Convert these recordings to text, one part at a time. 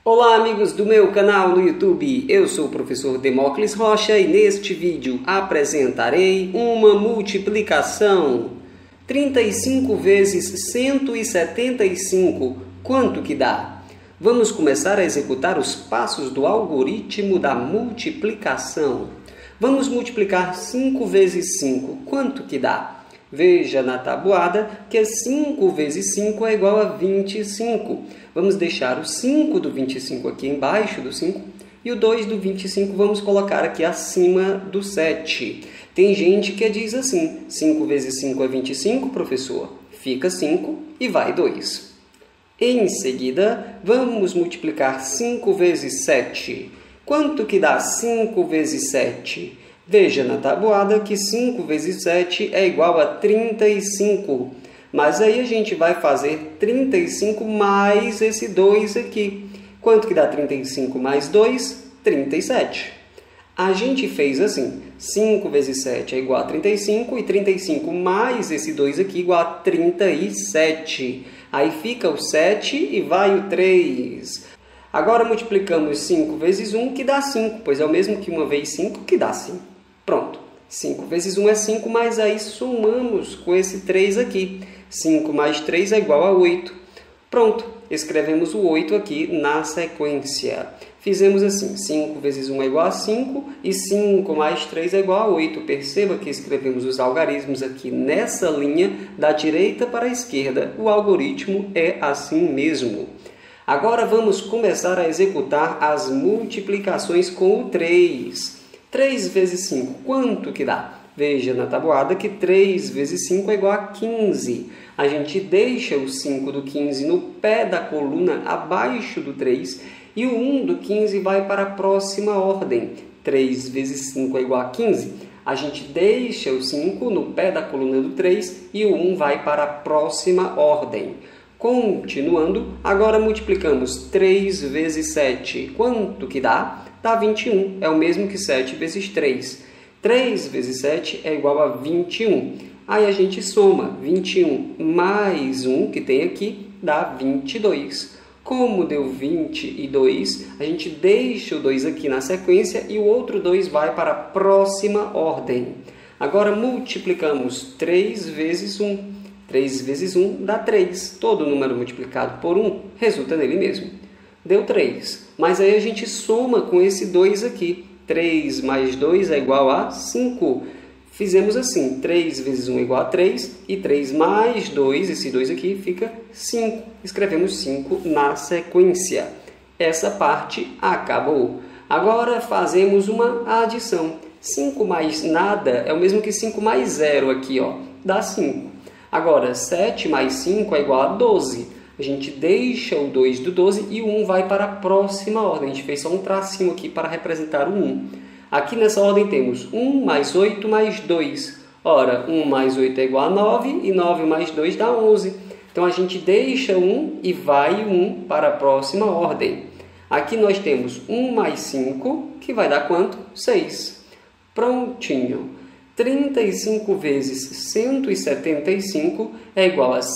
Olá amigos do meu canal no YouTube, eu sou o professor Demócles Rocha e neste vídeo apresentarei uma multiplicação. 35 vezes 175, quanto que dá? Vamos começar a executar os passos do algoritmo da multiplicação. Vamos multiplicar 5 vezes 5, quanto que dá? Veja na tabuada que 5 vezes 5 é igual a 25. Vamos deixar o 5 do 25 aqui embaixo do 5 e o 2 do 25 vamos colocar aqui acima do 7. Tem gente que diz assim, 5 vezes 5 é 25, professor? Fica 5 e vai 2. Em seguida, vamos multiplicar 5 vezes 7. Quanto que dá 5 vezes 7? Veja na tabuada que 5 vezes 7 é igual a 35. Mas aí a gente vai fazer 35 mais esse 2 aqui. Quanto que dá 35 mais 2? 37. A gente fez assim, 5 vezes 7 é igual a 35 e 35 mais esse 2 aqui igual a 37. Aí fica o 7 e vai o 3. Agora multiplicamos 5 vezes 1, que dá 5, pois é o mesmo que 1 vezes 5, que dá 5. Pronto, 5 vezes 1 é 5, mas aí somamos com esse 3 aqui. 5 mais 3 é igual a 8. Pronto, escrevemos o 8 aqui na sequência. Fizemos assim, 5 vezes 1 é igual a 5 e 5 mais 3 é igual a 8. Perceba que escrevemos os algarismos aqui nessa linha, da direita para a esquerda. O algoritmo é assim mesmo. Agora vamos começar a executar as multiplicações com o 3. 3 vezes 5, quanto que dá? Veja na tabuada que 3 vezes 5 é igual a 15. A gente deixa o 5 do 15 no pé da coluna abaixo do 3 e o 1 do 15 vai para a próxima ordem. 3 vezes 5 é igual a 15. A gente deixa o 5 no pé da coluna do 3 e o 1 vai para a próxima ordem. Continuando, agora multiplicamos 3 vezes 7. Quanto que dá? Dá 21. É o mesmo que 7 vezes 3. 3 vezes 7 é igual a 21. Aí a gente soma 21 mais 1, que tem aqui, dá 22. Como deu 22, a gente deixa o 2 aqui na sequência e o outro 2 vai para a próxima ordem. Agora multiplicamos 3 vezes 1. 3 vezes 1 dá 3. Todo número multiplicado por 1 resulta nele mesmo. Deu 3. Mas aí a gente soma com esse 2 aqui. 3 mais 2 é igual a 5. Fizemos assim, 3 vezes 1 é igual a 3, e 3 mais 2, esse 2 aqui, fica 5. Escrevemos 5 na sequência. Essa parte acabou. Agora fazemos uma adição. 5 mais nada é o mesmo que 5 mais 0 aqui, ó, dá 5. Agora, 7 mais 5 é igual a 12. A gente deixa o 2 do 12 e o 1 vai para a próxima ordem. A gente fez só um tracinho aqui para representar o 1. Aqui nessa ordem temos 1 mais 8 mais 2. Ora, 1 mais 8 é igual a 9 e 9 mais 2 dá 11. Então, a gente deixa o 1 e vai o 1 para a próxima ordem. Aqui nós temos 1 mais 5, que vai dar quanto? 6. Prontinho. 35 vezes 175 é igual a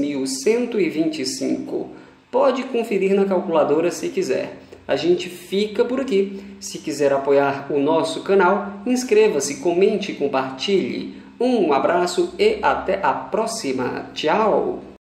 6.125. Pode conferir na calculadora se quiser. A gente fica por aqui. Se quiser apoiar o nosso canal, inscreva-se, comente e compartilhe. Um abraço e até a próxima. Tchau!